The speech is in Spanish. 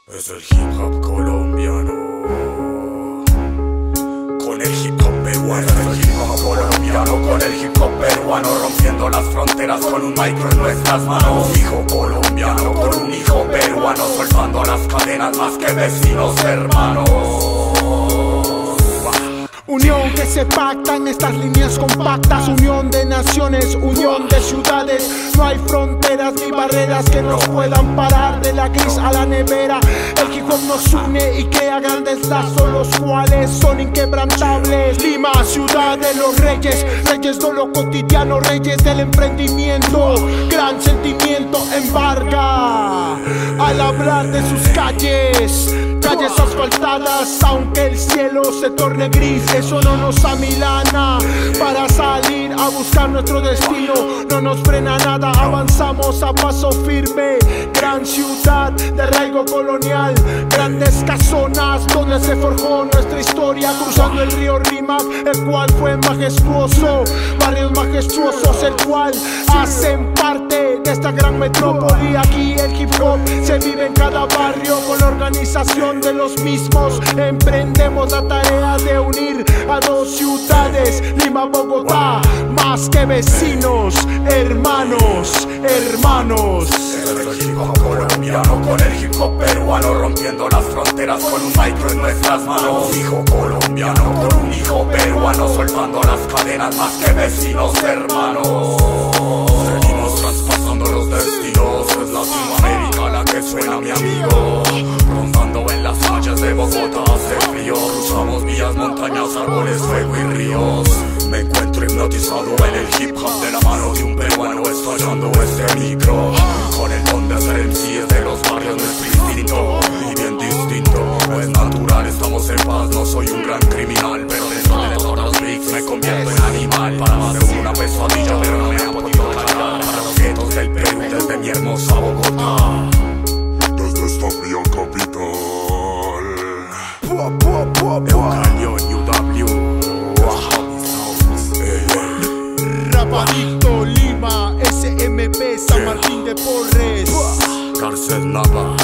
Es el hip hop colombiano con el hip hop peruano. Es el hip hop colombiano con el hip hop peruano, rompiendo las fronteras con un micro en nuestras manos. Hijo colombiano con un hijo peruano, soltando las cadenas más que vecinos hermanos. Unión que se pacta en estas líneas compactas, unión de naciones, unión de ciudades. No hay fronteras ni barreras que nos puedan parar, de la gris a la nevera. El hip hop nos une y crea grandes lazos, los cuales son inquebrantables. Lima, ciudad de los reyes, reyes de lo cotidiano, reyes del emprendimiento. Gran sentimiento embarga al hablar de sus calles, calles asfaltadas, aunque el cielo se torne gris. Eso no nos amilana para salir a buscar nuestro destino. No nos frena nada, avanzamos a paso firme. Gran ciudad de arraigo colonial, grandes casonas donde se forjó nuestra historia. Cruzando el río Rímac, el cual fue majestuoso. Barrios majestuosos, el cual hacen parte de esta gran metrópoli. Aquí el hip hop se vive en cada barrio, con la organización de los mismos. Emprendemos la tarea de unir a dos ciudades, Lima, Bogotá, más que vecinos, hermanos, hermanos. Es el hip hop colombiano con el hip hop peruano, rompiendo las fronteras con un micro en nuestras manos. Hijo colombiano con un hijo peruano, soltando las cadenas más que vecinos hermanos. Seguimos traspasando los destinos, es Latinoamérica la que suena, mi amigo. Rondando en las calles de Bogotá hace frío, cruzamos vías, montañas, árboles, fuego y ríos. Me encuentro hipnotizado en el hip hop de la mano de un peruano, estallando este micro. Con el don de ser MC de los barrios, nuestro instinto, y bien distinto, no es natural, estamos en paz. No soy un gran criminal, pero dentro de todos los beats me convierto en animal. Para ser una pesadilla, pero no me han podido callar. Para los guetos del Perú, desde mi hermosa Bogotá, desde esta fría capital. Eucalión, UW, Rapadito, Lima, SMP, San Martín de Porres, Cárcel Nava.